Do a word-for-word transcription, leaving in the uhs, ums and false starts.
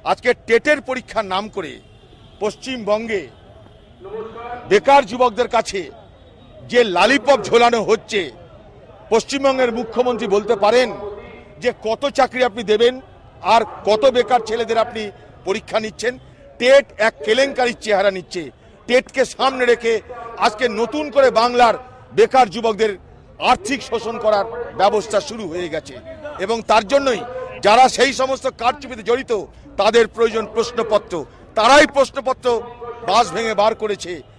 আজকে টেটের পরীক্ষার নাম করে পশ্চিমবঙ্গে বেকার যুবকদের কাছে যে লালিপপ ঝোলানো হচ্ছে, পশ্চিমবঙ্গের মুখ্যমন্ত্রী বলতে পারেন যে কত চাকরি আপনি দেবেন আর কত বেকার ছেলেদের আপনি পরীক্ষা নিচ্ছেন? টেট এক কেলেঙ্কারির চেহারা নিচ্ছে। টেটকে সামনে রেখে আজকে নতুন করে বাংলার বেকার যুবকদের আর্থিক শোষণ করার ব্যবস্থা শুরু হয়ে গেছে এবং তার জন্যই যারা সেই সমস্ত কারচুপিতে জড়িত তাদের প্রয়োজন প্রশ্নপত্র, তারাই প্রশ্নপত্র বাস ভেঙে বার করেছে।